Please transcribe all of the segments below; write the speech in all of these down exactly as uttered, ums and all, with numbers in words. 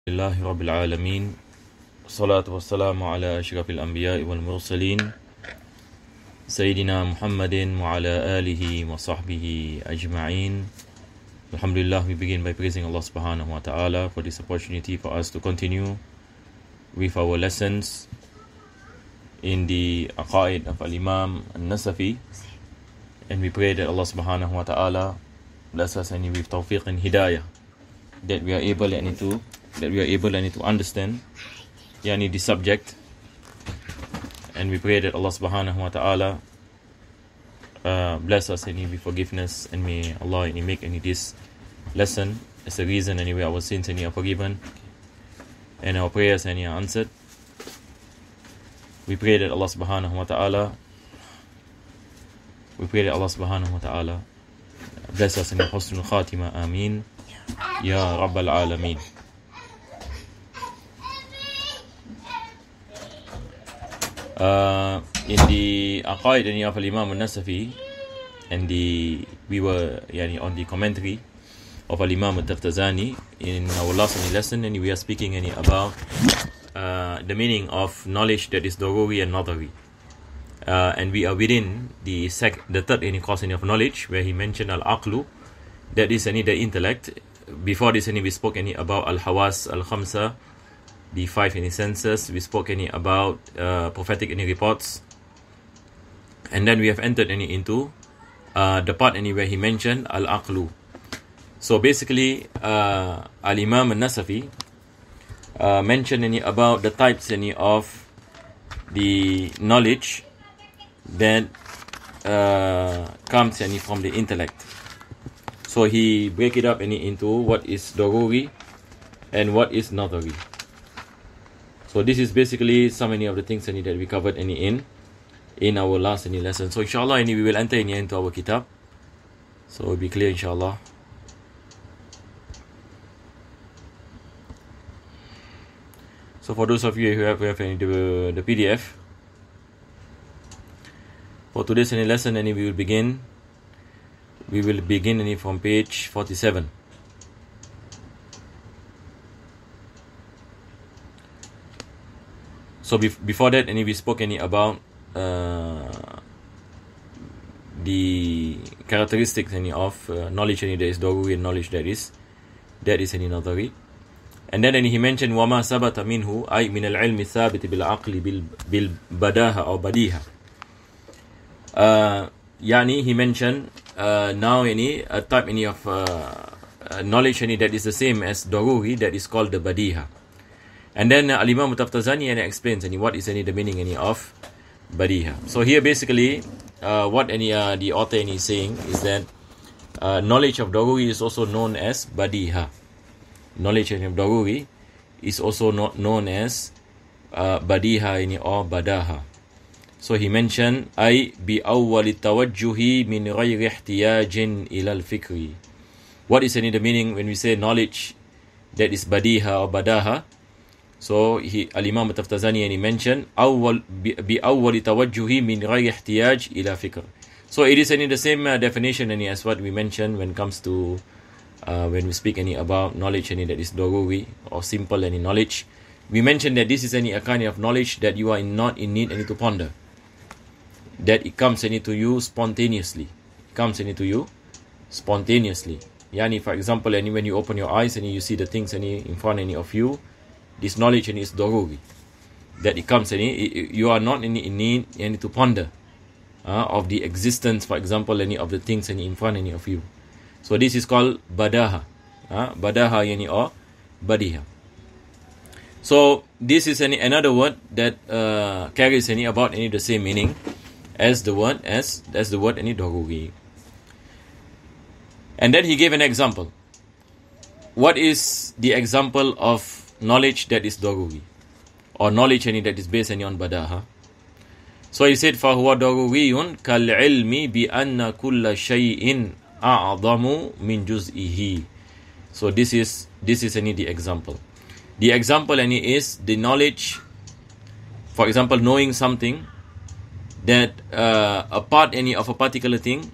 لله رب العالمين والصلاة والسلام على أشرف الأنبياء والمرسلين سيدنا محمد وعلى آله وصحبه أجمعين. Alhamdulillah, we begin by praising Allah subhanahu wa ta'ala for this opportunity for us to continue with our lessons in the Aqaid of Al-Imam An-Nasafi, and we pray that Allah subhanahu wa ta'ala bless us and with tawfiq and hidayah, that we are able and to that we are able and to understand yani the subject, and we pray that Allah subhanahu wa ta'ala uh, bless us and with forgiveness, and may Allah any make any this lesson as a reason anyway our sins any are forgiven and our prayers any are answered. We pray that Allah subhanahu wa ta'ala we pray that Allah subhanahu wa ta'ala bless us in husnul khatima. Ameen ya rabbal alameen. Uh, in the Aqaid of Al-Imam An-Nasafi, and the we were yani, on the commentary of Al-Imam Al-Taftazani in our last lesson, and we are speaking yani, about uh, the meaning of knowledge that is daruri and nadari. Uh, and we are within the sec- the third any course of knowledge, where he mentioned al-aqlu, that is any the intellect. Before this any we spoke any about al-hawas al-khamsa, the five any senses. We spoke any about uh, prophetic any reports, and then we have entered any into uh, the part any where he mentioned al-aqlu. So basically, uh, Al-Imam An-Nasafi uh, mentioned any about the types any of the knowledge that uh, comes any from the intellect. So he break it up any into what is daruri and what is nadari. So this is basically so many of the things any that we covered any in in our last any lesson. So inshallah any we will enter any into our kitab. So it will be clear inshallah. So for those of you who have, who have any, the, the P D F for today's any lesson, any we will begin we will begin any from page forty-seven. So bef- before that, any we spoke any about uh, the characteristics any of uh, knowledge any that is daruri and knowledge that is that is any nadari. And then any he mentioned wama sabata minhu ay min al-ilmi thabit bil aqli bil bil badaha or badiha. Uh, yani he mentioned uh, now any a type any of uh, knowledge any that is the same as daruri, that is called the badiha. And then uh, Al-Imam Taftazani and explains any what is any the meaning any of badiha. So here basically uh, what any uh, the author any is saying is that uh, knowledge of daruri is also known as badiha. Knowledge of daruri is also not known as uh, badiha any or badaha. So he mentioned ay bi awwal tawajjuhi min ghayri ihtiyajin ila al-fikri. What is any the meaning when we say knowledge that is badiha or badaha? So he Al-Imam Taftazani and he mentioned awwal bi awwal tawajjuhi min ghayri ihtiyaj ila fikr. So it is any the same uh, definition any as what we mentioned when it comes to uh, when we speak any about knowledge any that is daruri or simple any knowledge. We mentioned that this is any a kind of knowledge that you are not in need any to ponder, that it comes any to you spontaneously. It comes any to you spontaneously. Yani for example, any when you open your eyes and you see the things any in front any of you, this knowledge any is daruri, that it comes any you are not any in need any to ponder uh, of the existence, for example, any of the things any in front any of you. So this is called badaha, uh, badaha yani or badiha. So this is any another word that uh, carries any about any the same meaning as the word as as the word any daruri. And then he gave an example. What is the example of knowledge that is daruri, or knowledge any that is based any on badaha? So he said فَهُوَ دَرُورِيٌّ كَالْعِلْمِ بِأَنَّ كُلَّ شَيْءٍ أَعْظَمُ مِنْ جُزْئِهِ. So this is this is any the example. The example any is the knowledge, for example, knowing something that uh, a part any of a particular thing,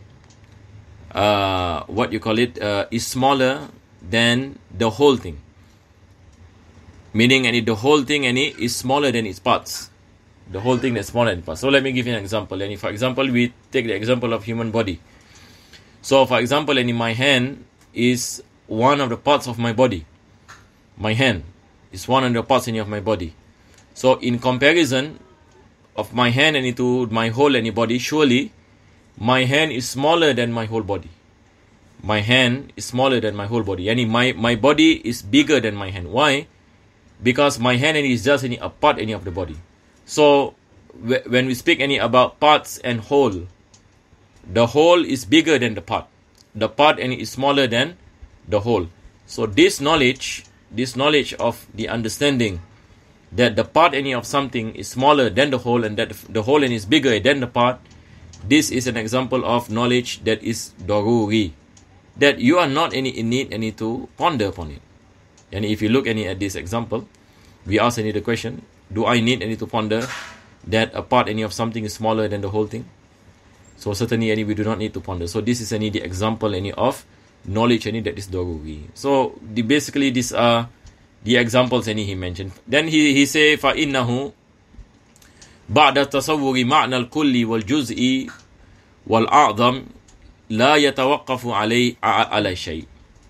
uh, what you call it, uh, is smaller than the whole thing. Meaning any the whole thing any is smaller than its parts. The whole thing that's smaller than its parts. So let me give you an example. And for example, we take the example of human body. So for example, any my hand is one of the parts of my body. My hand is one of the parts any of my body. So in comparison of my hand any to my whole any body, surely my hand is smaller than my whole body. My hand is smaller than my whole body. Yani my, my body is bigger than my hand. Why? Because my hand any is just any a part any of the body. So w- when we speak any about parts and whole, the whole is bigger than the part. The part any is smaller than the whole. So this knowledge, this knowledge of the understanding that the part any of something is smaller than the whole and that the whole any is bigger than the part, this is an example of knowledge that is daruri, that you are not any in need any to ponder upon it. And if you look any at this example, we ask any the question, do I need any to ponder that a part any of something is smaller than the whole thing? So certainly any we do not need to ponder. So this is any the example any of knowledge any that is daruri. So the, basically these are the examples any he mentioned. Then he he say فَإِنَّهُ بَعْدَ التَّصَوُّرِ مَعْنَى الْكُلِّ وَالْجُزْءِ وَالْأَعْظَمِ لَا يَتَوَقَّفُ عَلَيْهِ عَلَى شَيْءٍ.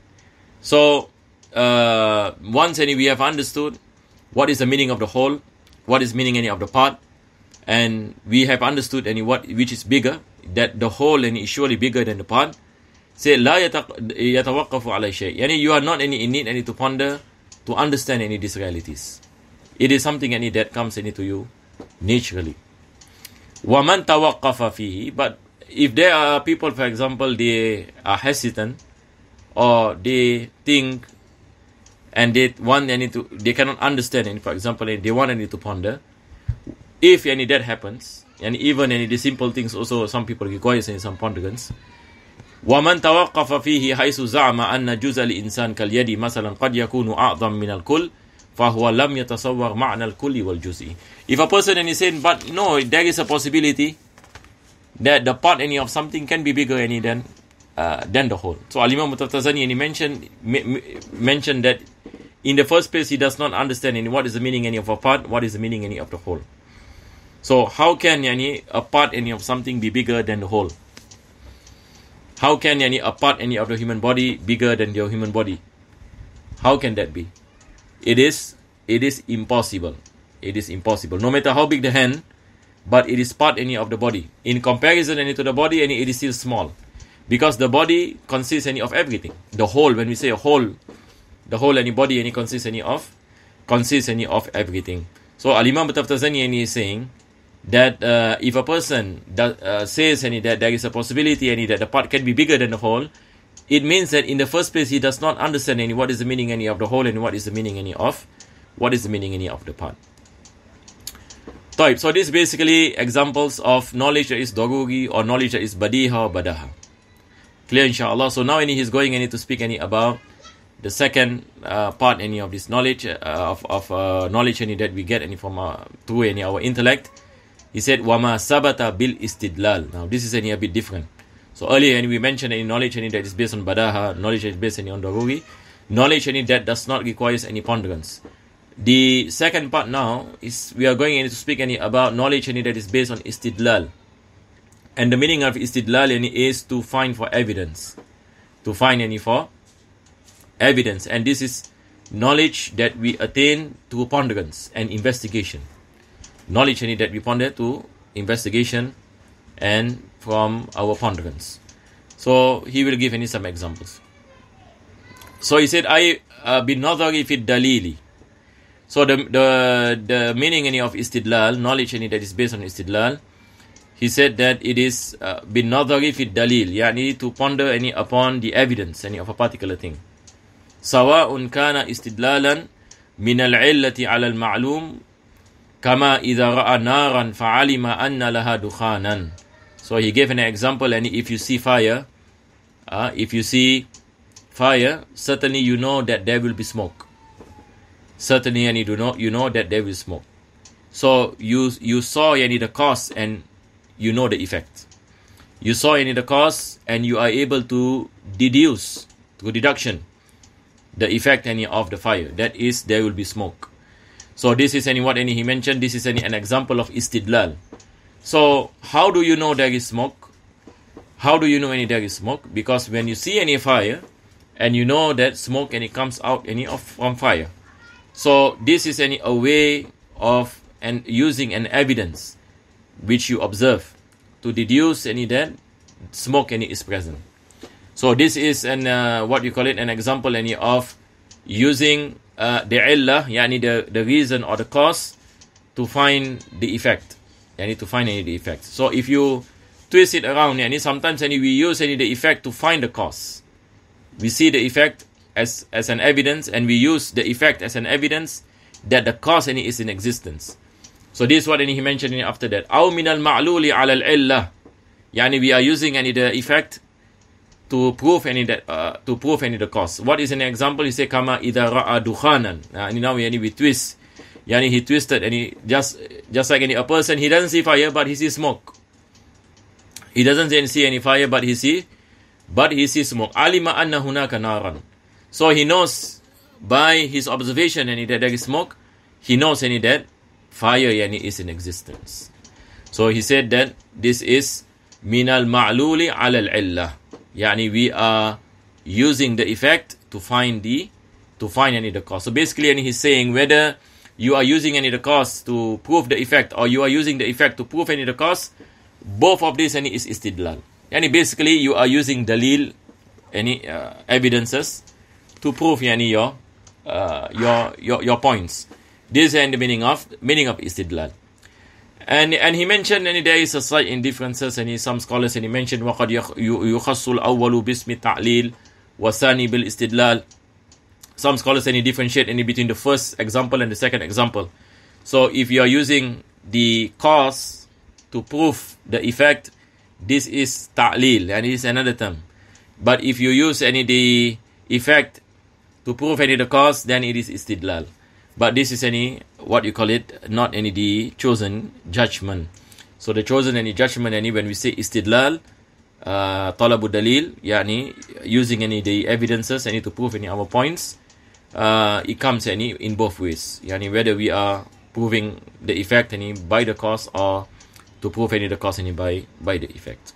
So uh, once any we have understood what is the meaning of the whole, what is meaning any of the part, and we have understood any what which is bigger, that the whole any is surely bigger than the part. Say لا يتوقف على شيء. Yani you are not any in need any to ponder to understand any of these realities. It is something any that comes any to you naturally. وَمَنْ تَوَقَّفَ فِيهِ. But if there are people, for example, they are hesitant or they think and they want any to, they cannot understand any, for example, they want any to ponder. If any that happens, and even any the simple things also some people require any some ponderance. وَمَنْ تَوَقَّفَ فِيهِ حَيْثُ زَعَمَ أَنَّ جُزْءَ الْإِنسَانِ كَالْيَدِ مَثَلًا قَدْ يَكُونُ أَعْظَمَ مِنَ الْكُلِّ فَهُوَ لَمْ يَتَصَوَّرْ مَعْنَى الْكُلِّ وَالْجُزْءِ. If a person and is saying, but no, there is a possibility that the part any of something can be bigger any than uh, than the whole. So Al-Imam Mutaftazani and he mentioned m- mentioned that in the first place he does not understand any what is the meaning any of a part, what is the meaning any of the whole. So how can any a part any of something be bigger than the whole? How can any a part any of the human body bigger than your human body? How can that be? It is it is impossible. It is impossible. No matter how big the hand, but it is part any of the body. In comparison any to the body, any it is still small. Because the body consists any of everything. The whole, when we say a whole, the whole any body any consists any of consists any of everything. So Al-Imam Taftazani any is saying that uh, if a person does, uh, says any that there is a possibility any that the part can be bigger than the whole, it means that in the first place he does not understand any what is the meaning any of the whole and what is the meaning any of what is the meaning any of the part. Type. So this is basically examples of knowledge that is daruri or knowledge that is badiha or badaha. Clear inshallah. So now any he's going any to speak any about the second uh, part any of this knowledge uh, of, of uh, knowledge any that we get any from uh, through any our intellect. He said wama sabata bil istidlal. Now this is any a bit different. So earlier any we mentioned any knowledge any that is based on badaha, knowledge that is based any on daruri, knowledge any that does not requires any ponderance. The second part now is we are going any to speak any about knowledge any that is based on istidlal. And the meaning of istidlal any is to find for evidence. To find any for evidence. And this is knowledge that we attain to ponderance and investigation. Knowledge any that we ponder to investigation and from our ponderance. So he will give any some examples. So he said, I uh, bin nadhari fi dalili. So the the the meaning any of istidlal, knowledge any that is based on istidlal, he said that it is bin nadhari fi dalil, yani to ponder any upon the evidence any of a particular thing. Sawa'un kana istidlalan min al-illati 'ala al-ma'lum kama idha ra'a naran fa'alima anna laha dukhanan. So he gave an example, and if you see fire, uh, if you see fire, certainly you know that there will be smoke. Certainly, and you do know you know that there will smoke. So you you saw any the cause and you know the effect. You saw any the cause and you are able to deduce through deduction the effect any of the fire. That is, there will be smoke. So this is any what any he mentioned, this is any an example of istidlal. So how do you know there is smoke? How do you know any there is smoke? Because when you see any fire and you know that smoke and it comes out any of from fire. So this is any a way of and using an evidence which you observe to deduce any that smoke any is present. So this is an uh, what you call it an example any of using uh, the illah, yani the, the reason or the cause to find the effect. Yani to find any the effect. So if you twist it around, yani sometimes any we use any the effect to find the cause. We see the effect as, as an evidence and we use the effect as an evidence that the cause any is in existence. So this is what any he mentioned any after that. أو من المعلول على العلة. Yani we are using any the effect to prove any that uh, to prove any the cause. What is an example? He say kama idha ra'a dukhanan. Uh, now we any we twist. Yani he twisted and he just just like any a person he doesn't see fire but he sees smoke. He doesn't see any fire but he see but he sees smoke. Alima anna hunaka naran. So he knows by his observation any that there is smoke. He knows any that fire yani is in existence. So he said that this is minal ma'luli ala al-illah. Yani we are using the effect to find the to find any the cause. So basically, and he's saying whether you are using any the cause to prove the effect or you are using the effect to prove any the cause, both of these any is istidlal. Yani basically you are using dalil, any uh, evidences to prove yani your uh, your your your points. This is the meaning of meaning of istidlal. And and he mentioned and there is a slight indifferences and he, some scholars and he mentioned وقد يخص الأول باسم التعليل والثاني بالاستدلال. Some scholars and he differentiate any between the first example and the second example. So if you are using the cause to prove the effect, this is ta'lil and it is another term. But if you use any the effect to prove any the cause, then it is istidlal. But this is any, what you call it, not any the chosen judgment. So the chosen any judgment, any when we say istidlal, uh, talabu dalil, yani using any the evidences, any to prove any our points, uh, it comes any in both ways. Yani whether we are proving the effect any by the cause or to prove any the cause any by, by the effect.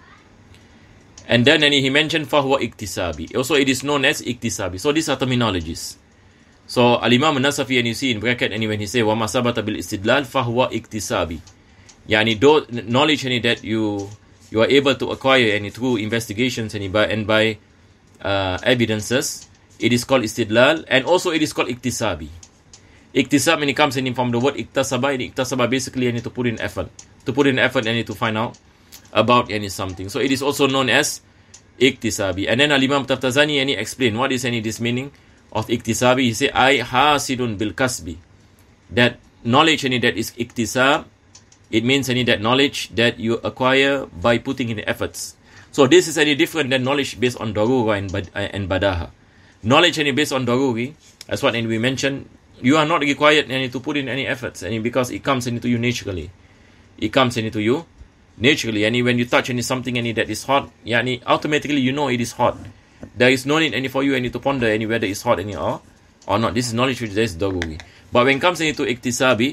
And then any he mentioned fahuwa iktisabi. Also it is known as iktisabi. So these are terminologies. So Al-Imam An-Nasafi and you see in bracket and when he say وَمَا ثَبَتَ بِالْإِسْتِدْلَالِ فَهُوَ اِكْتِسَابِ. Yani do, knowledge any that you you are able to acquire any through investigations any by and by uh, evidences, it is called istidlal and also it is called iktisabi. Iktisab when it comes in from the word iktasaba, and iktasaba basically any to put in effort. To put in effort any to find out about any something. So it is also known as iktisabi. And then Al-Imam Taftazani any explain what is any this meaning of iktisabi. He say I hasidun bil kasbi, that knowledge any that is iktisab, it means any that knowledge that you acquire by putting in efforts. So this is any different than knowledge based on darura and, bad, and badaha. Knowledge any based on daruri, as what we mentioned, you are not required any to put in any efforts any because it comes into you naturally. It comes into you naturally. And when you touch any something any that is hot, yani automatically you know it is hot. There is no need any for you any to ponder any whether it's hot any or or not. This is knowledge which is daruri. But when it comes into iktisabi,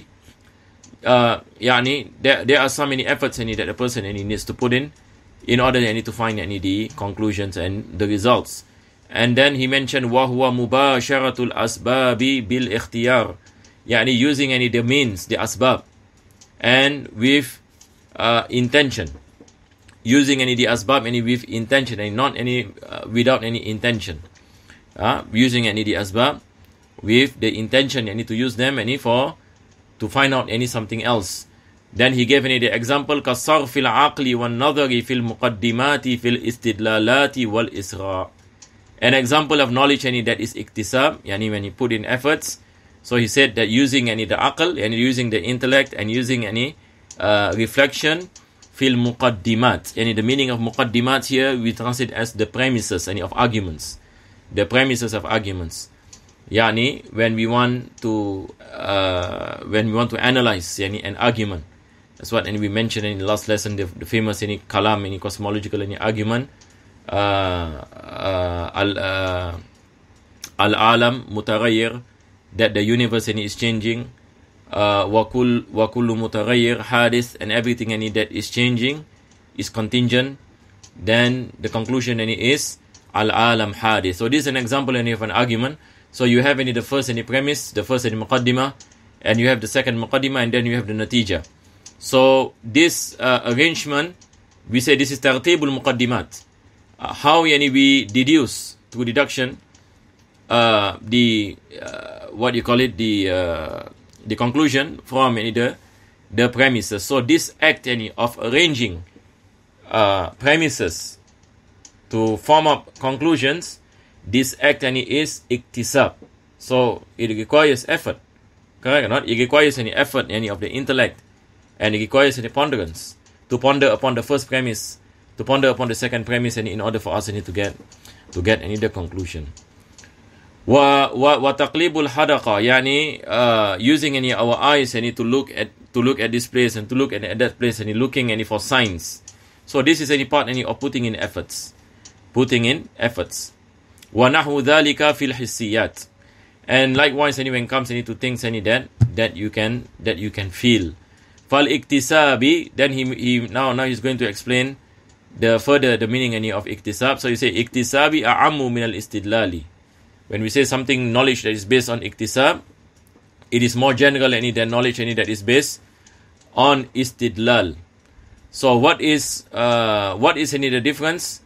uh, yani there there are so many efforts any that a person any needs to put in in order any to find any the conclusions and the results. And then he mentioned وَهُوَ مُبَاشَرَةُ الْأَسْبَابِ بِالْإِخْتِيَارِ, yani using any the means, the asbab, and with uh, intention. Using any the asbab any with intention and not any uh, without any intention. Uh, using any the asbab with the intention any to use them any for to find out any something else. Then he gave any the example كَالصَّرْفِ الْعَقْلِ وَالنَّظَرِ فِي الْمُقَدِّمَاتِ فِي الْإِسْتِدْلَالَاتِ وَالْإِسْرَاءِ. An example of knowledge any that is iktisab, yani when you put in efforts. So he said that using any the aql and using the intellect and using any uh, reflection fil muqaddimat. Yani the meaning of muqaddimat here we translate as the premises any of arguments. The premises of arguments. Yani when we want to uh, when we want to analyze yani an argument. That's what and we mentioned in the last lesson the, the famous any kalam any cosmological any argument. Uh, uh, al uh, al alam mutaghayyir that the universe any is changing, uh, wakul wakullu mutaghayyir hadith, and everything any that is changing is contingent, then the conclusion any is al alam hadith. So this is an example any of an argument. So you have any the first any premise, the first any muqaddimah, and you have the second muqaddimah, and then you have the natija. So this uh, arrangement, we say this is tartibul muqaddimat. Uh, how yani we deduce through deduction uh, the uh, what you call it the uh, the conclusion from any the the premises. So this act any of arranging uh, premises to form up conclusions, this act any is iktisab. So it requires effort, correct or not? It requires any effort any of the intellect, and it requires any ponderance to ponder upon the first premise, to ponder upon the second premise, and in order for us any to get to get any the conclusion. Wa wa wa taqlibul hadaqa, yani uh, using any our eyes any to look at to look at this place and to look at, at that place, and looking any for signs. So this is any part any of putting in efforts, putting in efforts. Wa nahu dhalika fil hissiyat, and likewise any when it comes any to things any that that you can that you can feel. Fal iktisabi, then he he now now he's going to explain the further the meaning any of iktisab. So you say iktisabi a'ammu min al istidlali. When we say something knowledge that is based on iktisab, it is more general any than knowledge any that is based on istidlal. So what is uh, what is any the difference?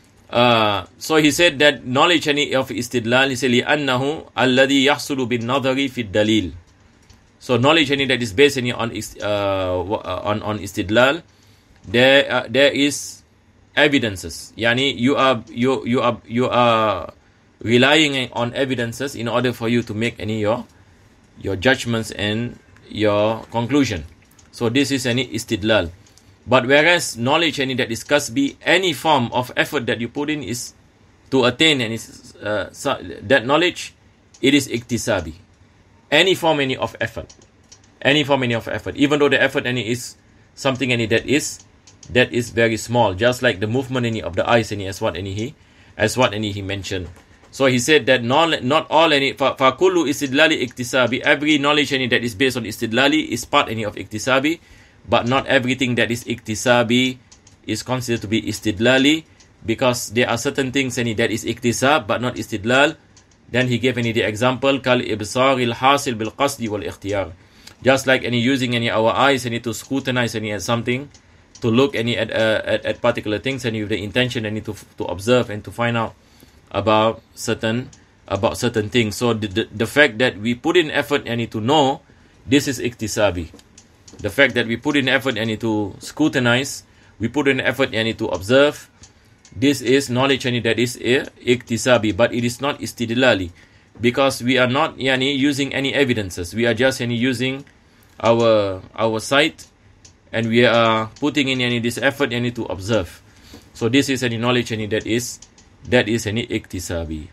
Uh, so he said that knowledge any of istidlal, he said li annahu alladhi yahsulu bin nadhari fi dalil. So knowledge any that is based any on uh, on on istidlal, there uh, there is evidences. Yani you are you you are you are relying on evidences in order for you to make any your your judgments and your conclusion. So this is any istidlal. But whereas knowledge any that is kasbi, any form of effort that you put in is to attain any uh, that knowledge, it is iktisabi. Any form any of effort, any form any of effort, even though the effort any is something any that is that is very small, just like the movement any of the eyes any as what any he as what any he mentioned. So he said that not, not all any fakulu istidlali iktisabi, every knowledge any that is based on istidlali is part any of iktisabi, but not everything that is iktisabi is considered to be istidlali, because there are certain things any that is iktisab but not istidlal. Then he gave any the example kal ibsaril hasil bil qasdi wal ikhtiyar, just like any using any our eyes any to scrutinize any at something, to look any at uh, at, at particular things, and with the intention any to to observe and to find out about certain about certain things. So the, the, the fact that we put in effort any to know, this is iktisabi. The fact that we put in effort any to scrutinize, we put in effort any to observe, this is knowledge any that is uh, iktisabi, but it is not istidlali, because we are not yani using any evidences. We are just any using our our sight, and we are putting in any this effort any to observe. So this is any knowledge any that is that is any iktisabi.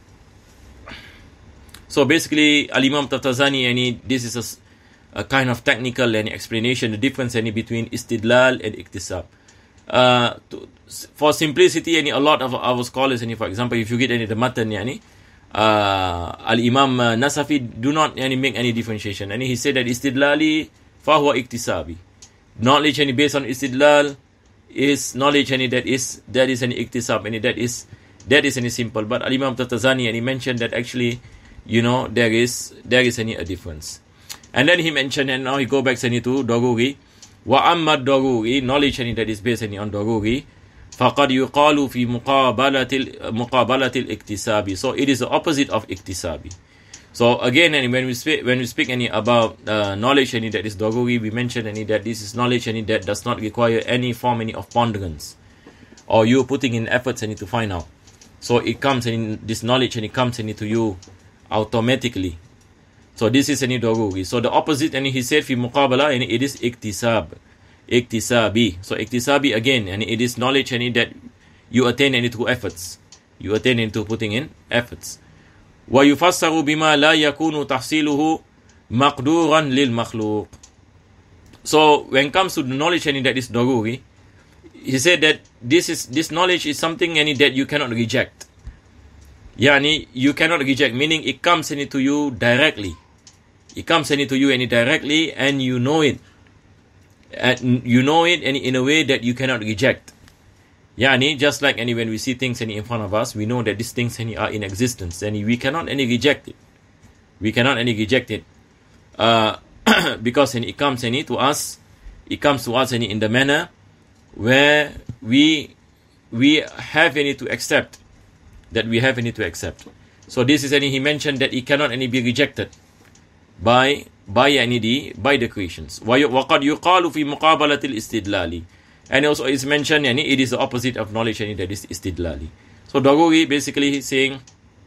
So basically, Al-Imam Taftazani, any this is a, a kind of technical any explanation, the difference any between istidlal and iktisab. Uh, to, for simplicity, any a lot of our scholars, any for example, if you get any the matan, any uh, Al-Imam uh, Nasafi do not any make any differentiation. And he said that istidlali fahuwa iktisabi. Knowledge any based on istidlal is knowledge any that is that is any iktisab, any that is that is any simple. But Al-Imam Taftazani, and he mentioned that actually, you know, there is there is any a difference. And then he mentioned, and now he go back any to daruri. Wa amma daruri, knowledge any that is based any on daruri, faqad yuqalu fi muqabalatil muqabalatil iktisabi. So it is the opposite of iktisabi. So again, and when we speak when we speak any about uh, knowledge any that is daruri, we mention any that this is knowledge any that does not require any form any of ponderance, or you putting in efforts any to find out. So it comes in this knowledge and it comes into you automatically. So this is any daruri. So the opposite, and he said fi muqabala, and it is iktisab, iktisabi. So iktisabi again, and it is knowledge and that you attain any through efforts. You attain into putting in efforts. Wa yufassaru bima la yakunu tahsiluhu maqduran lil makhluq. So when it comes to the knowledge and that is daruri, he said that this is this knowledge is something any that you cannot reject. Yani, you cannot reject, meaning it comes into you directly. It comes into you any directly, and you know it. And you know it and in a way that you cannot reject. Yani, just like any when we see things any in front of us, we know that these things any are in existence, and we cannot any reject it. We cannot any reject it. Uh, because any, it comes any to us, it comes to us any in the manner where we we have any to accept. That we have any to accept. So this is any he mentioned that it cannot any be rejected by by any the by the creations. وَقَدْ يُقَالُ فِي مُقَابَلَةِ الْإِسْتِدْلَالِ. And also it's mentioned yani, it is the opposite of knowledge yani, that is istidlali. So Daruri basically he's saying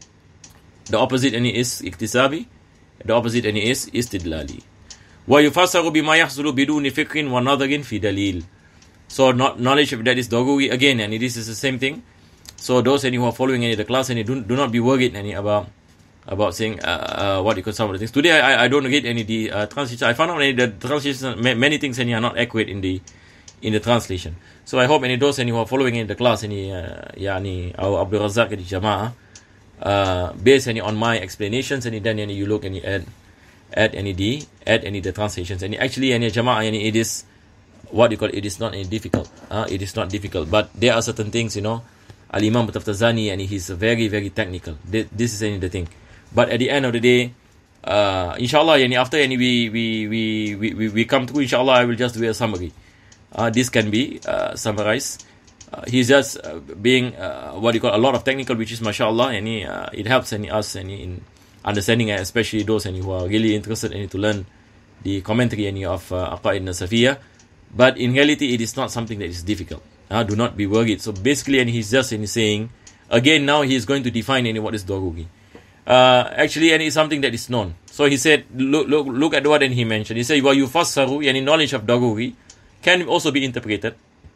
the opposite yani, is iktisabi, the opposite yani, is istidlali. وَيُفَسَّرُ بِمَا يَحْصُلُ بِدُونِ فِكْرٍ وَنَظَرٍ فِي دَلِيلٍ. So not, knowledge that is Daruri again, and this is the same thing. So those any who are following any the class and do, do not be worried any about about saying uh, uh, what you call some of the things. Today I I don't read any the uh, translation. I found out any the translation many things any are not accurate in the in the translation. So I hope any those any who are following in the class any uh, yani our Abdul Razak di Jama'ah uh, based any on my explanations and then any you look any add add any the add any the translations and actually any Jama'ah any it is what you call it is not any difficult. Uh, it is not difficult, but there are certain things you know. Al-Imam Mutaftazani and he's very very technical. This is any the thing. But at the end of the day, uh, inshallah, yani after any we we, we we we come through, inshallah, I will just do a summary. Uh, this can be uh, summarized. Uh, he's just uh, being uh, what you call a lot of technical, which is mashallah, and he, uh, it helps any us any in understanding, especially those any who are really interested any to learn the commentary any of uh, Aqaid Nasafiyah. But in reality, it is not something that is difficult. Uh, do not be worried. So basically, and he's just and he's saying again now he is going to define any what is Daruri. Uh, actually, and it's something that is known. So he said, look, look, look at what and he mentioned. He said, "Wa yufassaru," yani knowledge of Daruri can also be interpreted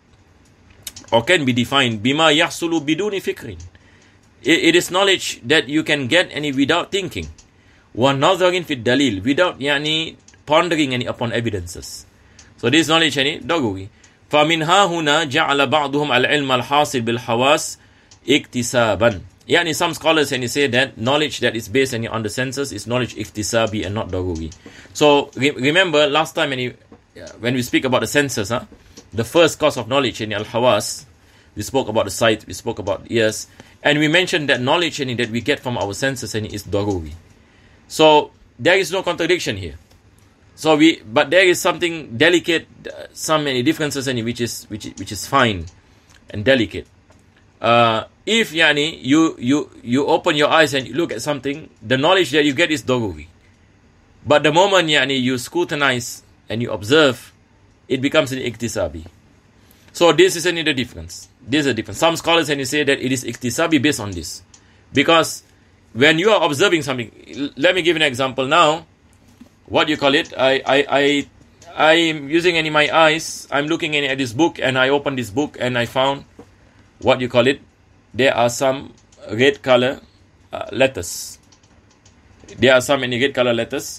or can be defined. Bima yahsulu biduni fikrin. It is knowledge that you can get any without thinking. Wa nazarin fi dalil, without yani pondering any upon evidences. So this knowledge any Daruri. فَمِنْهَا هُنَا جَعَلَ بَعْضُهُمْ الْعِلْمَ الْحَاصِلِ بِالْحَوَاسِ اِكْتِسَابًا. Yani some scholars and say that knowledge that is based on the senses is knowledge iktisabi and not Daruri. So re- remember last time when, you, when we speak about the senses, huh, the first cause of knowledge in al-hawas, we spoke about the sight, we spoke about ears, and we mentioned that knowledge and that we get from our senses and is Daruri. So there is no contradiction here. So we, but there is something delicate, uh, some many differences in it, which is which which is fine and delicate. Uh, if yani you you you open your eyes and you look at something, the knowledge that you get is Daruri. But the moment yani you scrutinize and you observe, it becomes an iktisabi. So this is another difference. This is a difference. Some scholars and say that it is iktisabi based on this, because when you are observing something, let me give an example now. What you call it? I I I I am using any my eyes. I'm looking at this book, and I open this book, and I found what you call it. There are some red color uh, letters. There are some any red color letters,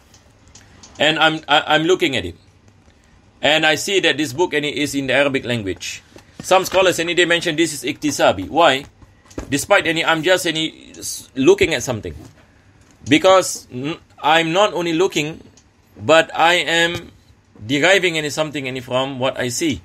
and I'm I, I'm looking at it, and I see that this book any is in the Arabic language. Some scholars any they mention this is iktisabi. Why? Despite any, I'm just any looking at something, because I'm not only looking, but I am deriving any something any from what I see.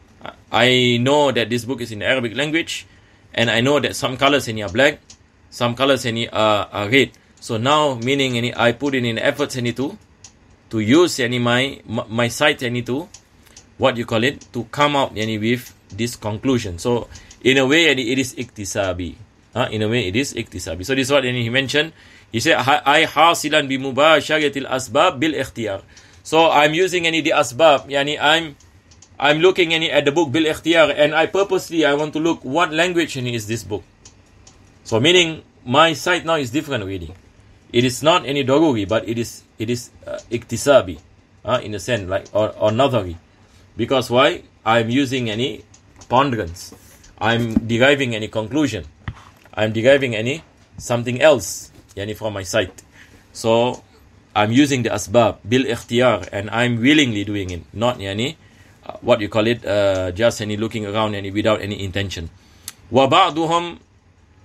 I know that this book is in the Arabic language, and I know that some colors any are black, some colors any are, are red. So now, meaning any, I put in an efforts any to to use any my my sight any to what you call it to come out any with this conclusion. So in a way, any, it is iktisabi. Uh, in a way, it is iktisabi. So this is what any, he mentioned. He said, I hasilan bi mubasharatil asbab bil ikhtiyar. So I'm using any the asbab, yani I'm I'm looking any at the book bil ikhtiyar, and I purposely I want to look what language any is this book. So meaning my sight now is different already. It is not any daruri, but it is it is uh, iktisabi, uh, in a sense like or or nadhari. Because why? I'm using any ponderance. I'm deriving any conclusion. I'm deriving any something else. Yani from my sight. So I'm using the asbab bil ikhtiyar, and I'm willingly doing it, not yani uh, what you call it uh, just any looking around any without any intention. Wa ba'duhum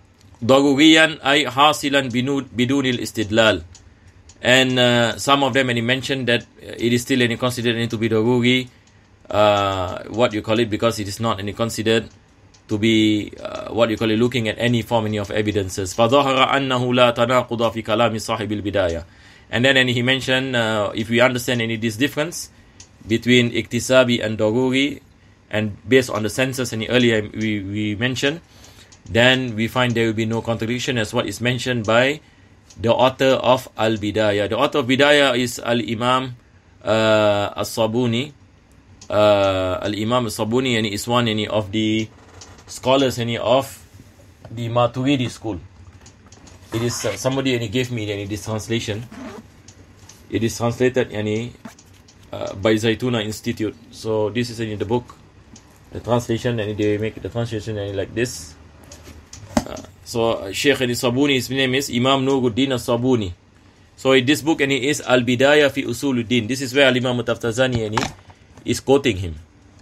ضروريا أي حاصلا بدون الاستدلال. And uh, some of them, and he mentioned that it is still any considered any to be daruri, uh, what you call it, because it is not any considered to be uh, what you call it, looking at any form any of evidences. فظهر أنه لا تناقض في كلام صاحب البداية. And then and he mentioned uh, if we understand any this difference between iktisabi and daruri, and based on the senses and earlier we, we mentioned, then we find there will be no contradiction as what is mentioned by the author of Al-Bidayah. The author of Bidayah is Al-Imam uh, As-Sabuni. Uh, Al-Imam As-Sabuni, and he is one any of the scholars any of the Maturidi school. It is uh, somebody and he gave me any this translation. It is translated any uh, by Zaytuna Institute. So this is in the book, the translation, and they make the translation any like this. Uh, so uh, Sheikh Al-Sabuni, his name is Imam Nuruddin Al-Sabuni. So in this book, and he is Al-Bidayah fi Usuluddin. This is where Al-Imam Taftazani and he is quoting him.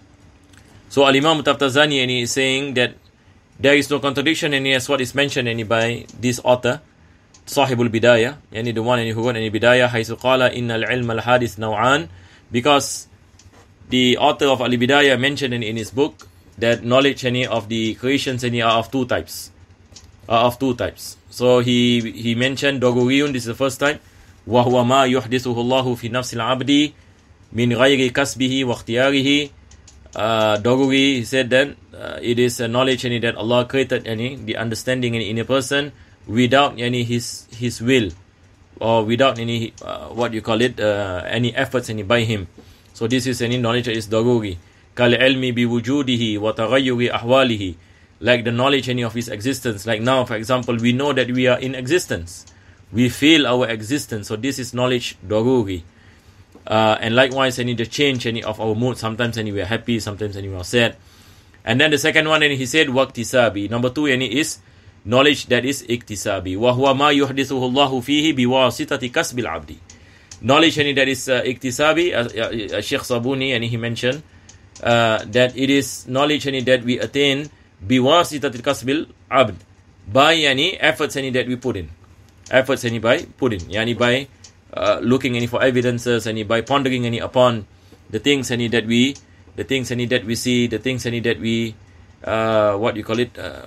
So Al-Imam Taftazani and he is saying that there is no contradiction, and as what is mentioned any by this author, Sahibul Bidayah, and the one who wrote any Bidayah, haythu qala inna al-ilm al-hadith naw'an, because the author of Al-Bidayah mentioned in, in his book that knowledge any of the creations any are of two types. Uh, of two types. So he he mentioned Doguriyun, this is the first type. وَهُوَ مَا يُحْدِثُهُ اللَّهُ فِي نَفْسِ الْعَبْدِ مِنْ غَيْرِ كَسْبِهِ وَاخْتِيَارِهِ. Uh, Doguri, he said that uh, it is a knowledge any that Allah created any the understanding in, in a person without any his his will, or without any uh, what you call it uh, any efforts any by him. So this is any knowledge that is Doguri. كَالْعِلْمِ بِوُجُودِهِ وَتَغَيُّرِ أَحْوَالِهِ, like the knowledge any of his existence. Like now, for example, we know that we are in existence. We feel our existence. So this is knowledge Daruri. Uh, and likewise, any the change any of our mood. Sometimes any we are happy, sometimes any we are sad. And then the second one, and he said waqtisabi. Number two, any is knowledge that is iktisabi. Wa huwa ma yuhdithuhu Allahu fihi biwasitati kasbil abdi. Knowledge any that is uh, iktisabi, as uh, uh, Sheikh Sabuni and he mentioned uh, that it is knowledge any that we attain biwasitati kasbil abd, by any efforts any that we put in. Efforts any by put in. Yani by Uh, looking any for evidences, any by pondering any upon the things any that we, the things any that we see, the things any that we, uh, what you call it, uh,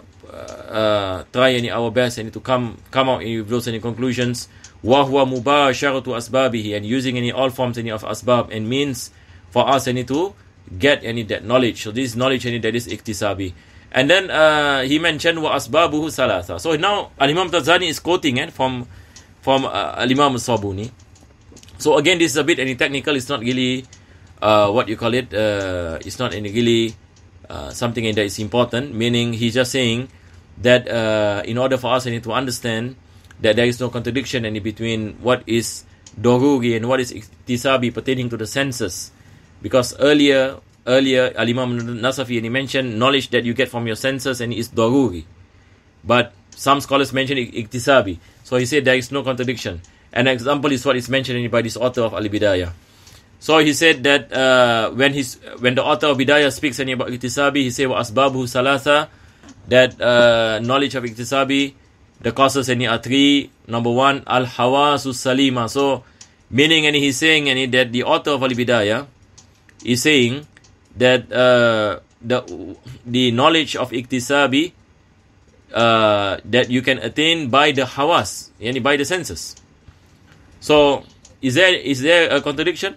uh, try any our best any to come come out with those any conclusions. Wa huwa mubasharatu asbabihi, and using any all forms any of asbab and means for us any to get any that knowledge. So this knowledge any that is iktisabi. And then uh, he mentioned wa asbabuhu salatha. So now Al-Imam Tazani is quoting it from. from uh, Al-Imam Sabuni. So again, this is a bit any technical. It's not really uh, what you call it. Uh, it's not any really uh, something that is important. Meaning, he's just saying that uh, in order for us to understand that there is no contradiction any between what is Daruri and what is Iktisabi pertaining to the senses. Because earlier, earlier Al-Imam Nasafi and he mentioned knowledge that you get from your senses and is Daruri. But some scholars mention Iktisabi. So he said there is no contradiction. An example is what is mentioned by this author of Al-Bidayah. So he said that uh, when his when the author of Bidayah speaks any about Iktisabi, he said wa asbabuhu salatha, that uh, knowledge of Iktisabi, the causes any are three. Number one, al-hawasu salima. So meaning and he's saying any that the author of Al-Bidayah is saying that uh, the the knowledge of Iktisabi Uh, that you can attain by the hawas, yani by the senses. So, is there is there a contradiction?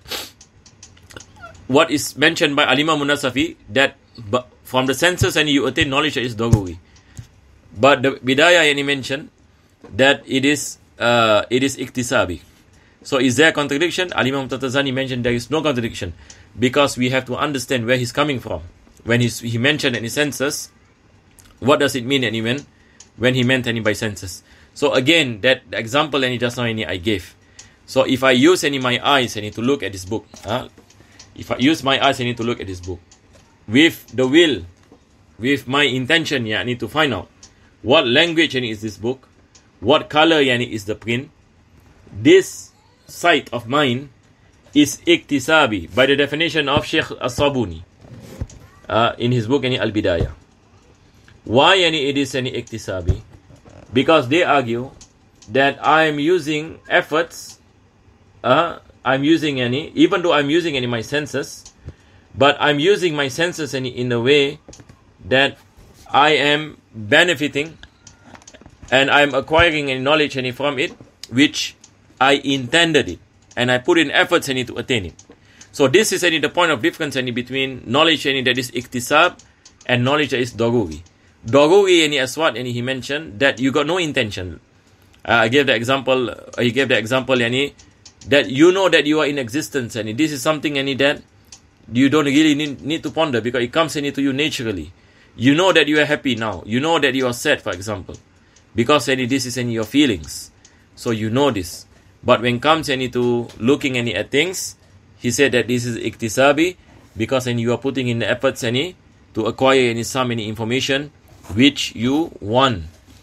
What is mentioned by Al-Imam Nasafi that from the senses and you attain knowledge that is Daruri. But the Bidayah yani mentioned that it is uh, it is Iktisabi. So, is there a contradiction? Al-Imam Tatazani mentioned there is no contradiction, because we have to understand where he's coming from. When he's, he mentioned any senses, what does it mean any when, when he meant any by senses? So again, that example any just now any I gave. So if I use any my eyes any to look at this book, huh? if I use my eyes any to look at this book, with the will, with my intention, yeah, I need to find out what language any is this book, what color yani is the print. This sight of mine is iktisabi by the definition of Sheikh As-Sabuni uh, in his book any Al-Bidayah. Why any it is any iktisabi? because they argue that I am using efforts, uh, I'm using any, even though I'm using any my senses, but I'm using my senses any in a way that I am benefiting and I'm acquiring any knowledge any from it, which I intended it, and I put in efforts any to attain it. So this is any the point of difference any between knowledge any that is iktisab and knowledge that is daruri. Daruri any as what any he mentioned that you got no intention. Uh, I gave the example. Uh, he gave the example any that you know that you are in existence and this is something any that you don't really need, need to ponder because it comes any to you naturally. You know that you are happy now. You know that you are sad, for example, because any this is any your feelings. So you know this. But when comes any to looking any at things, he said that this is iktisabi because any you are putting in the efforts any to acquire any some any information which you want.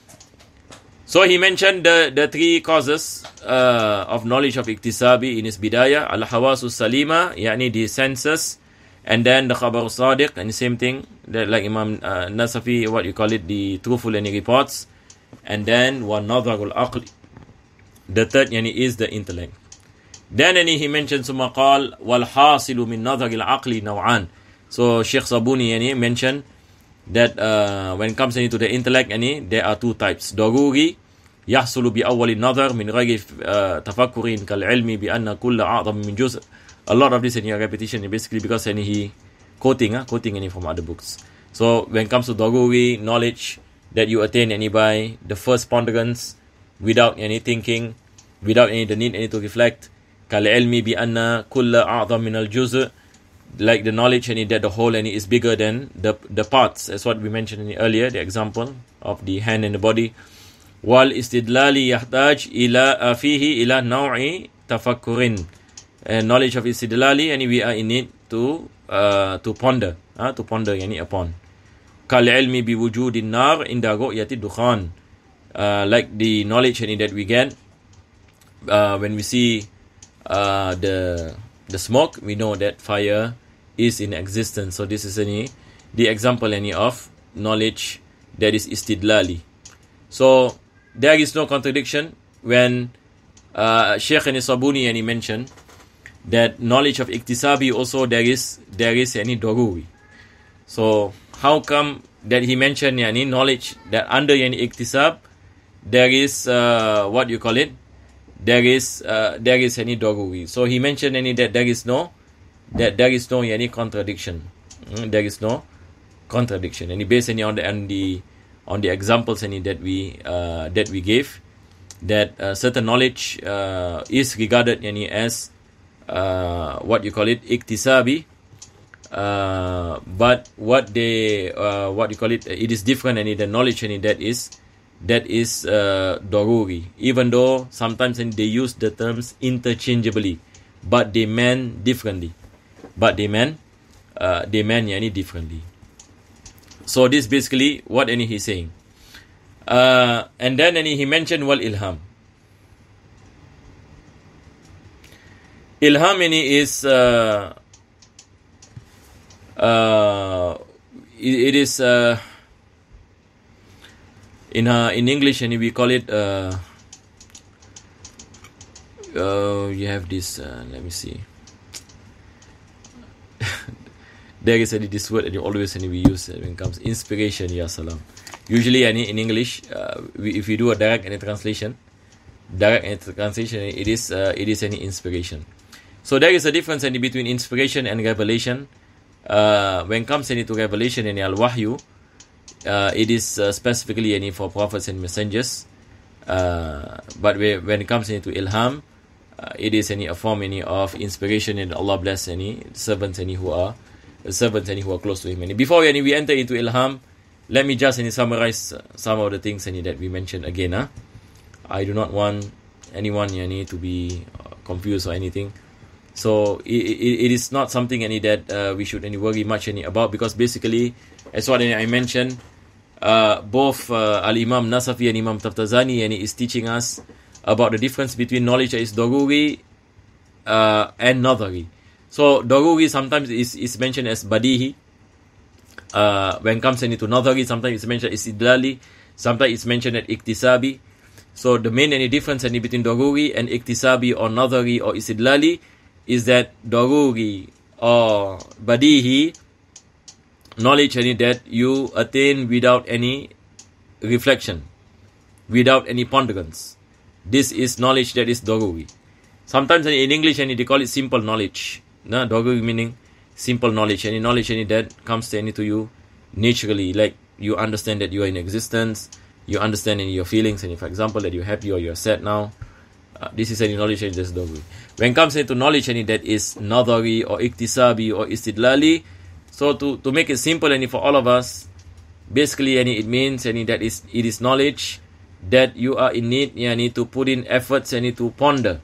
So he mentioned the, the three causes uh, of knowledge of iktisabi in his bidayah. Al-hawasu salima, yani the senses, and then the khabar sadiq, and the same thing, that like Imam uh, Nasafi, what you call it, the truthful any reports, and then wa nadharul aqli. The third yani is the intellect. Then yani, he mentioned summa qal wal hasilu min nadharil aqli naw'an. So Sheikh Sabuni yani mentioned that uh, when it comes into the intellect yani, there are two types. Daruri يحصل بأول النظر من غير تفكر كالعلم بأن كل أعظم من جزء. A lot of this in your repetition basically because any he quoting uh, quoting any from other books. So when it comes to daruri, knowledge that you attain any by the first ponderance without any thinking, without any the need any to reflect. كالعلم بأن كل أعظم من الجزء, like the knowledge any that the whole any is bigger than the the parts, as what we mentioned in earlier, the example of the hand and the body. والاستدلال يحتاج إلى فيه إلى نوع تفكر. And knowledge of istidlali, and we are in need to uh, to ponder, uh, to ponder yani upon. كالعلم بوجود النار عند رؤية الدخان, uh, like the knowledge any that we get uh, when we see uh, the the smoke, we know that fire is in existence. So this is any the example any of knowledge that is istidlali. So there is no contradiction when uh, Sheikh and Sabuni and he mentioned that knowledge of iktisabi also there is there is any daruri. So how come that he mentioned any knowledge that under any iktisab there is uh, what you call it there is uh, there is any daruri. So he mentioned any that there is no that there is no any contradiction. Mm, there is no contradiction. And he based any on the on the on the examples any that we uh, that we gave, that uh, certain knowledge uh, is regarded any as uh, what you call it iktisabi, uh, but what they uh, what you call it it is different any the knowledge any that is that is uh, daruri, even though sometimes any, they use the terms interchangeably, but they mean differently but they mean uh, they mean any differently. So this basically what any he's saying. Uh, and then any he mentioned wal ilham. Ilham any is uh, uh, it, it is uh, in uh, in English any we call it uh, uh, you have this uh, let me see. There is any this word and you always any we use when it comes inspiration, ya salam. Usually any in English, uh, we, if you do a direct any translation, direct any translation, it is uh, it is any inspiration. So there is a difference any between inspiration and revelation. Uh, when it comes any to revelation any al wahyu, uh, it is uh, specifically any for prophets and messengers. Uh, but when it comes into ilham, uh, it is any a form any of inspiration, and Allah bless any servants any who are servants any who are close to Him. And before any we enter into ilham, let me just any summarize some of the things any that we mentioned again. Huh? I do not want anyone any to be confused or anything. So it, it, it is not something any that uh, we should any worry much any about, because basically, as what I mentioned, uh, both uh, Al Imam Nasafi and Imam Taftazani and is teaching us about the difference between knowledge that is daruri uh, and nadhari. So daruri sometimes is, is mentioned as badihi. Uh, when it comes into nadhari, sometimes it's mentioned as istidlali. Sometimes it's mentioned at iktisabi. So the main any difference any between daruri and iktisabi or nadari or istidlali is that daruri or badihi knowledge any that you attain without any reflection, without any ponderance. This is knowledge that is daruri. Sometimes in English any they call it simple knowledge. No, daruri meaning simple knowledge. Any knowledge any that comes to any to you naturally, like you understand that you are in existence, you understand any your feelings, and for example that you're happy or you're sad now. Uh, this is any knowledge any that's daruri. When it comes into knowledge any that is nadari or iktisabi or istidlali, so to, to make it simple any for all of us, basically any it means any that is it is knowledge that you are in need any to put in efforts any to ponder.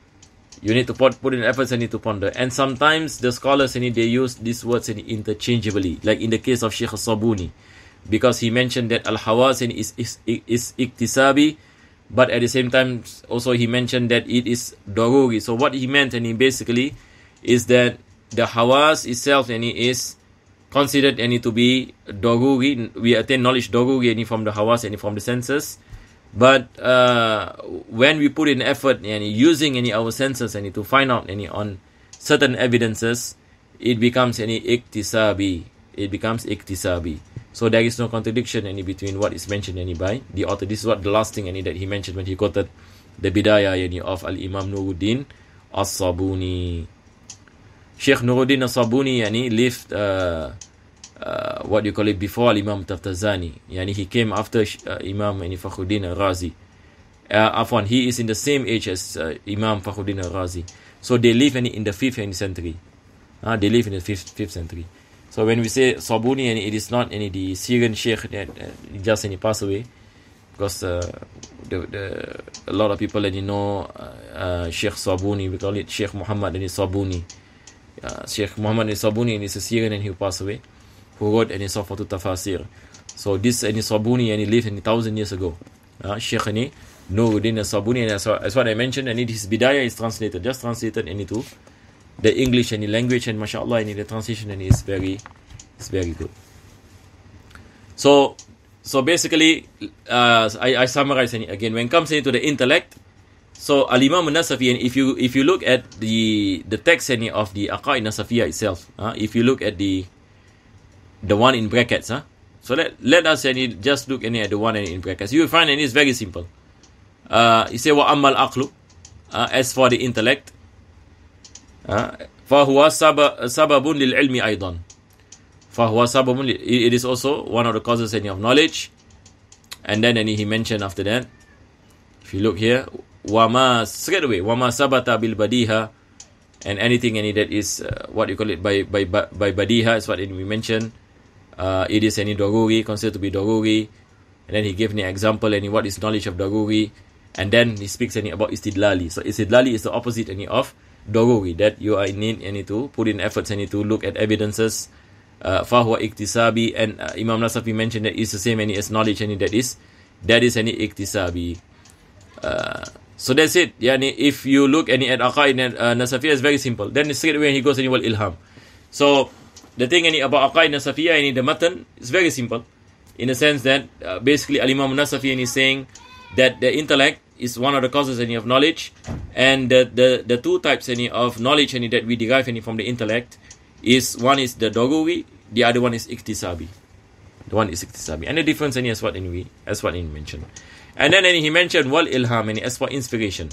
You need to put, put in efforts and need to ponder. And sometimes the scholars any they use these words any interchangeably, like in the case of Sheikh Sabuni, because he mentioned that al-hawas is, is, is iktisabi, but at the same time also he mentioned that it is daruri. So what he meant any basically is that the hawas itself any is considered any to be daruri. We attain knowledge daruri any from the hawas any from the senses. But uh, when we put in effort any using any our senses any to find out any on certain evidences, it becomes any iktisabi. It becomes iktisabi. So there is no contradiction any between what is mentioned any by the author. This is what the last thing any that he mentioned when he quoted the Bidayah any of Al Imam Nuruddin As-Sabuni. Sheikh Nuruddin As-Sabuni yani lived uh, uh, what do you call it before Al Imam Taftazani. Yani he came after uh, Imam yani Fakhruddin Al-Razi. Uh, Afwan, he is in the same age as uh, Imam Fakhruddin Al-Razi. So they live any in the fifth century. Uh, they live in the fifth, fifth century. So when we say Sabuni, and it is not any the Syrian Sheikh that uh, just any pass away, because uh, the, the a lot of people and you know uh, uh, Sheikh Sabuni, we call it Sheikh Muhammad and Sabuni. Uh, Sheikh Muhammad and Sabuni and is a Syrian and he passed away, who wrote any Safatu Tafasir. So this any Sabuni and he lived in a thousand years ago. Uh, Sheikh any Nuruddin Sabuni, and as, as what I mentioned, and his Bidayah is translated, just translated any to the English and the language, and mashallah and the translation and is very is very good. So so basically uh, I, I summarize any again when it comes into the intellect. So Al Imam An-Nasafi, and if you if you look at the the text any of the Aqaid Nasafiyah itself, uh, if you look at the the one in brackets, huh? So let let us any just look any at the one in brackets. You will find and it's very simple. Uh, you say wa ammal aqlu, uh, as for the intellect, فهو سبب للعلم أيضا. فهو سبب, it is also one of the causes any of knowledge. And then any he mentioned after that, if you look here, وما straight away وما ثبت بالبديهة, and anything any that is uh, what you call it by by by badiha is what we mentioned. Uh, it is any daruri, considered to be daruri. And then he gave an example any what is knowledge of daruri. And then he speaks any about istidlali. So istidlali is the opposite any of daruri, that you are in need any to put in efforts any to look at evidences. Uh, Fahuwa iktisabi, and uh, Imam Nasafi mentioned that it's the same any as knowledge any that is that is any iktisabi. Uh, so that's it. Yani if you look any at Aqaid uh, Nasafiyah, is very simple. Then straight away he goes any wal ilham. So the thing any about Aqaid Nasafiyah any the matan is very simple, in the sense that uh, basically Al Imam Nasafi any is saying that the intellect is one of the causes any of knowledge, and the, the, the two types any of knowledge any that we derive any from the intellect is one is the daruri, the other one is iktisabi. The one is iktisabi, and the difference any as what anyway as what he mentioned. And then any, he mentioned wal ilham any as for inspiration.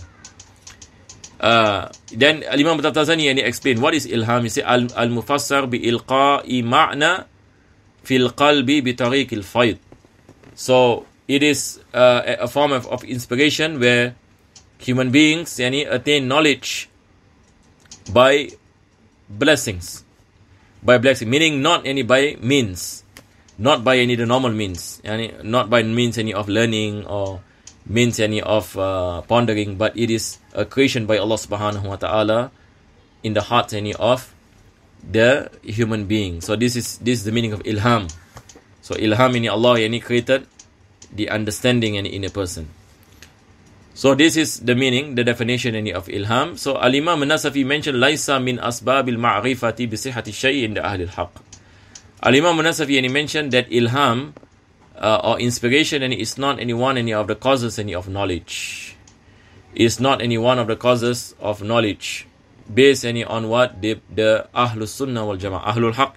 Uh, then Al Imam Taftazani any explained what is ilham. He said al al mufassar bi ilqa'i ma'na fil qalbi bi tariq al fayd. So it is uh, a form of, of inspiration where human beings yani, attain knowledge by blessings. By blessing, meaning not any by means. Not by any the normal means. Yani, not by means any of learning or means any of uh, pondering, but it is a creation by Allah subhanahu wa ta'ala in the heart any of the human being. So this is this is the meaning of ilham. So ilham any Allah yani created the understanding any in a person. So this is the meaning, the definition any of ilham. So Al-Imam An-Nasafi mentioned Laisa min asbabil ma'rifati bi sihhati shay'in inda ahli al-haq. Al-Imam An-Nasafi any mentioned that ilham uh, or inspiration, and it's not any one any of the causes any of knowledge. It's not any one of the causes of knowledge. Based any on what the the Ahlus Sunnah wal Jama'ah, Ahlul Haq,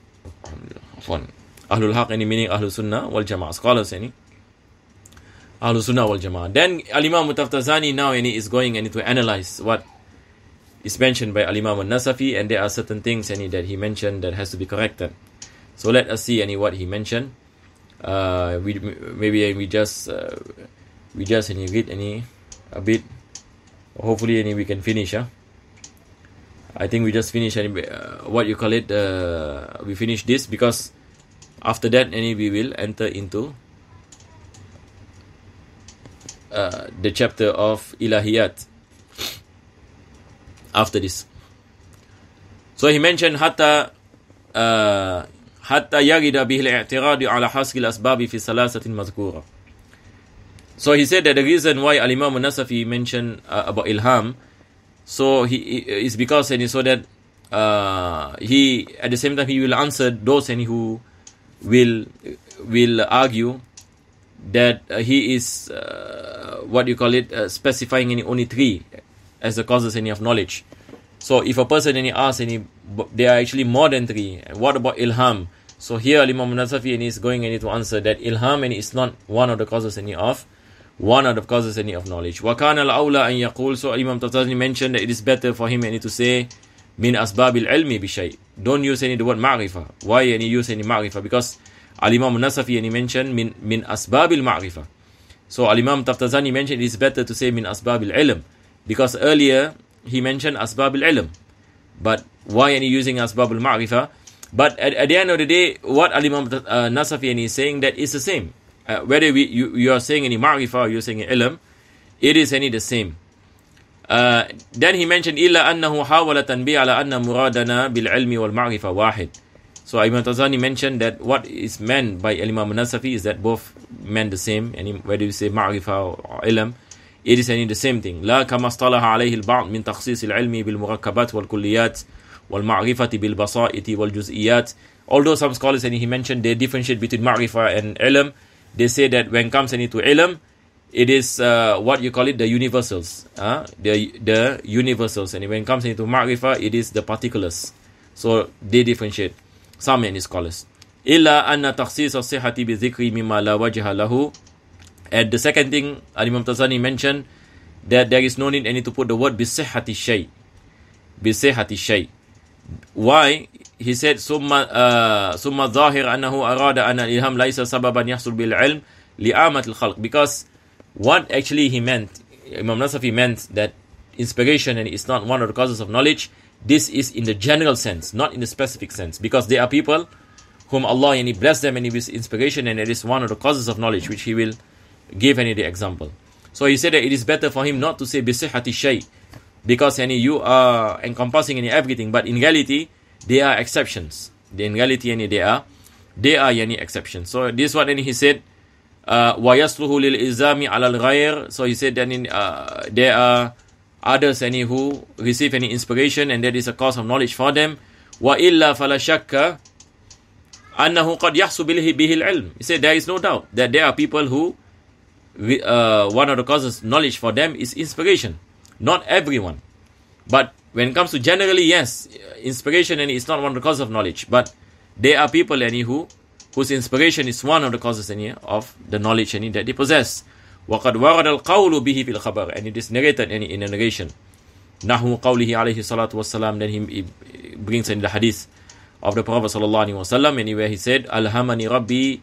Ahlul Haq any meaning Ahlus Sunnah wal Jama'ah scholars any Ahlus Sunnah wal Jama'ah. Then Al-Imam Taftazani now any is going any to analyze what is mentioned by Al-Imam An-Nasafi, and there are certain things any that he mentioned that has to be corrected. So let us see any what he mentioned. Uh, we maybe we just uh, we just any read any a bit. Hopefully any we can finish. Huh? I think we just finish any uh, what you call it. Uh, we finish this because after that any we will enter into uh, the chapter of Ilahiyat. After this, so he mentioned hatta uh, hatta yarida bihi al-i'tirad ala hasl al-asbab fi thalathatin mazkura. So he said that the reason why Al-Imam An-Nasafi mentioned uh, about ilham, so he is because and so that uh, he at the same time he will answer those and who will will argue that uh, he is uh, what you call it uh, specifying any only three as the causes any of knowledge. So if a person any asks any, there are actually more than three. What about ilham? So here Imam Nasafi is going any to answer that ilham any is not one of the causes any of one of the causes any of knowledge. Wa kana al-awla an yaqul. So Imam Taftazani mentioned that it is better for him any to say min asbabil ilmi bi shay. Don't use any the word ma'rifah. Why any use any ma'rifah? Because Al-Imam Nasafi any mentioned min min asbabil ma'rifah. So Al-Imam Taftazani mentioned it is better to say min asbabil ilm. Because earlier he mentioned asbab al-ilm, but why any using asbab al-ma'rifah? But at, at the end of the day, what Al-Imam uh, Nasafi is saying that is the same. Uh, whether we you, you are saying any ma'rifah or you are saying ilm, it is any the same. Uh, then he mentioned illa annahu hawala tanbih ala anna muradana bil ilmi wal ma'rifah wahid. So Imam Tazani mentioned that what is meant by Imam Nasafi is that both meant the same, and whether you say ma'rifah or ilm, it is any the same thing. لا كما اصطلح عليه البعض من تخصيص العلم بالمركبات والكليات والمعرفة بالبسائط والجزئيات. Although some scholars and he mentioned they differentiate between ma'rifah and ilm, they say that when it comes any to ilm, it is uh, what you call it the universals, uh, the the universals, and when it comes into ma'rifah, it is the particulars. So they differentiate. Some any scholars. إلا أن تخصيص الصحة بذكر مما لا وجه له. And the second thing, Imam Tazani mentioned that there is no need any to put the word bisihati shay. Bisihati shay. Why? He said, summa uh, summa zahir annahu arada anna al-ilham laysa sababan yahsul bil ilm li'amat al-khalq. Because what actually he meant, Imam Nasafi meant that inspiration and is not one of the causes of knowledge. This is in the general sense, not in the specific sense. Because there are people whom Allah and He bless them and He with inspiration, and it is one of the causes of knowledge, which He will give any the example. So he said that it is better for him not to say bisihati shay, because any you are encompassing any everything, but in reality there are exceptions. In reality any they are they are any exceptions. So this is what then he said wa yasluhu lil izami ala al ghayr. So he said that in, uh, there are others any who receive any inspiration, and that is a cause of knowledge for them. Wa illa fala shakka annahu qad yahsu bihi bihi al ilm. He said there is no doubt that there are people who We, uh, one of the causes knowledge for them is inspiration. Not everyone, but when it comes to generally, yes, inspiration and it's not one of the causes of knowledge. But there are people any who whose inspiration is one of the causes any of the knowledge any that they possess. وَقَدْ وَرَدَ الْقَوْلُ بِهِ فِي الْخَبَرِ. And it is narrated any in a narration. نَحْوُ قَوْلِهِ عَلَيْهِ الصَّلَاةُ وَالسَّلَامُ. Then he, he brings in the hadith of the Prophet sallallahu alaihi wasallam, anywhere he said, "Alhamani Rabbi."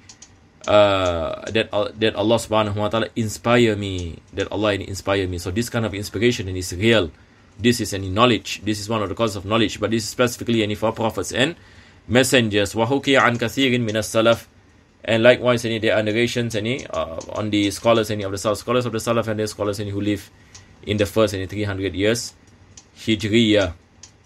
Uh, that uh, that Allah subhanahu wa ta'ala inspire me, that Allah inspire me. So this kind of inspiration is real. This is any knowledge. This is one of the causes of knowledge, but this is specifically any for prophets and messengers. وَحُكِيَ عَنْ كَثِيرٍ مِنَ السَّلَفِ. And likewise any there are narrations any uh, on the scholars any of the Salaf, scholars of the Salaf and the scholars any who live in the first any three hundred years Hijriya.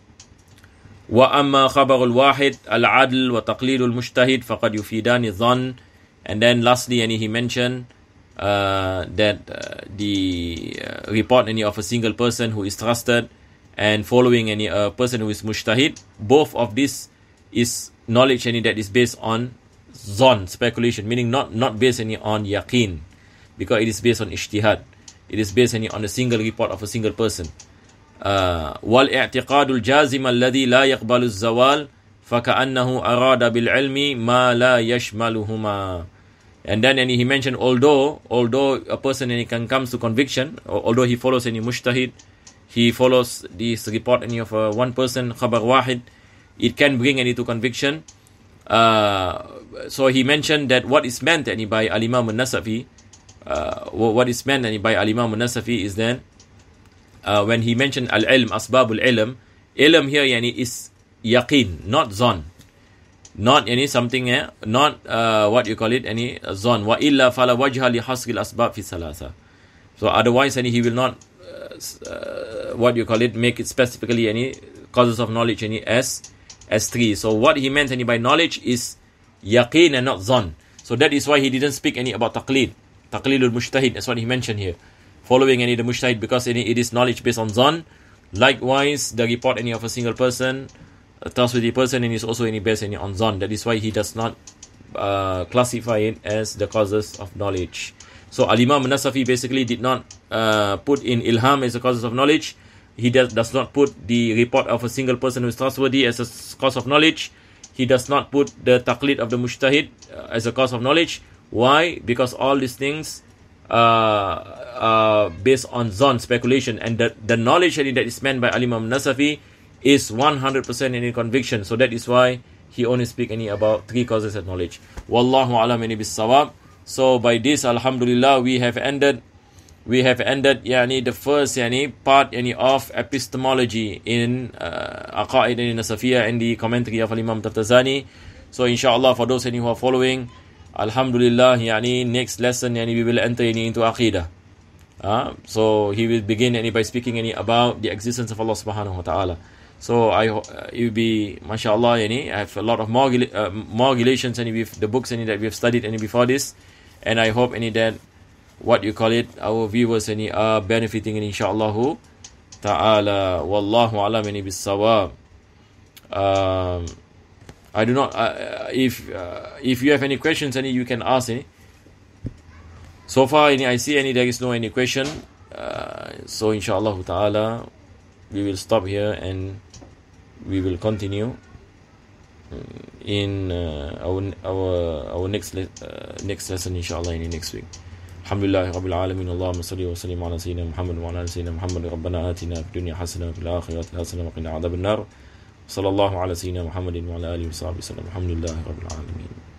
وَأَمَّا خَبَرُ الْوَاحِدِ الْعَدْلِ وَتَقْلِيلُ الْمُجْتَهِدِ فَقَدْ يُفِيدَانِ الظَّنِّ. And then lastly, any he mentioned uh, that uh, the uh, report any of a single person who is trusted and following any uh, person who is mujtahid, both of this is knowledge any that is based on zon, speculation, meaning not, not based any on yaqeen, because it is based on ijtihad. It is based any on a single report of a single person. وَالْإِعْتِقَادُ الْجَازِمَ الَّذِي لَا يَقْبَلُ الزَّوَالِ فَكَأَنَّهُ أَرَادَ بِالْعِلْمِ مَا لَا يَشْمَلُهُمَا. And then and he mentioned, although although a person and he can comes to conviction, although he follows any mujtahid, he follows this report any of uh, one person, khabar wahid, it can bring any to conviction. Uh, so he mentioned that what is meant any by Al-Imam al-Nasafi, uh, what is meant any by Al-Imam al-Nasafi is then, uh, when he mentioned al-ilm, asbabul ilm, ilm here yani is yaqeen, not zon. Not any something, eh? Not uh, what you call it, any uh, zon. Wa illa fala wajha li hasri al-asbab fi salasa. So otherwise any he will not, uh, uh, what you call it, make it specifically any causes of knowledge any as as three. So what he meant any by knowledge is yaqeen and not zon. So that is why he didn't speak any about taqlid. Taqlidul mujtahid, that's what he mentioned here. Following any the mujtahid, because any it is knowledge based on zon. Likewise, the report any of a single person, a trustworthy person, and is also any based any on zon. That is why he does not uh, classify it as the causes of knowledge. So Al-Imam al-Nasafi basically did not uh, put in ilham as a causes of knowledge. He does, does not put the report of a single person who is trustworthy as a cause of knowledge. He does not put the taqlid of the mujtahid uh, as a cause of knowledge. Why? Because all these things uh, are based on zon, speculation, and the, the knowledge that is meant by Al-Imam al-Nasafi is one hundred percent in conviction. So that is why he only speak any about three causes of knowledge. Wallahu alam ani bis-sawab. So by this, alhamdulillah, we have ended we have ended yani the first yani part yani of epistemology in uh, Aqaid and Nasafiyah and the commentary of Imam Taftazani. So inshallah, for those any who are following, alhamdulillah, yani next lesson yani we will enter yani into Aqidah. Uh, so he will begin any by speaking any about the existence of Allah subhanahu wa ta'ala. So I uh, it will be, mashallah, yani, I have a lot of more, uh, more relations any with the books any that we have studied any before this, and I hope any that what you call it, our viewers any are benefiting in inshallah ta'ala. Wallahu alam any bis-sawab. Um, I do not uh, if uh, if you have any questions any you can ask any. So far any I see any there is no any question. Uh, so inshallah ta'ala we will stop here and we will continue in uh, our our our next le- uh, next lesson inshallah in next week. Alhamdulillah rabbil alamin. Allahumma salli wa sallim ala sayyidina Muhammad wa ala sayyidina Muhammad. Rabbana atina fid dunya hasanah wa fil akhirati hasanah wa qina adhaban nar. Sallallahu ala sayyidina Muhammadin wa ala alihi wa sahbihi sallam. Alhamdulillah rabbil alamin.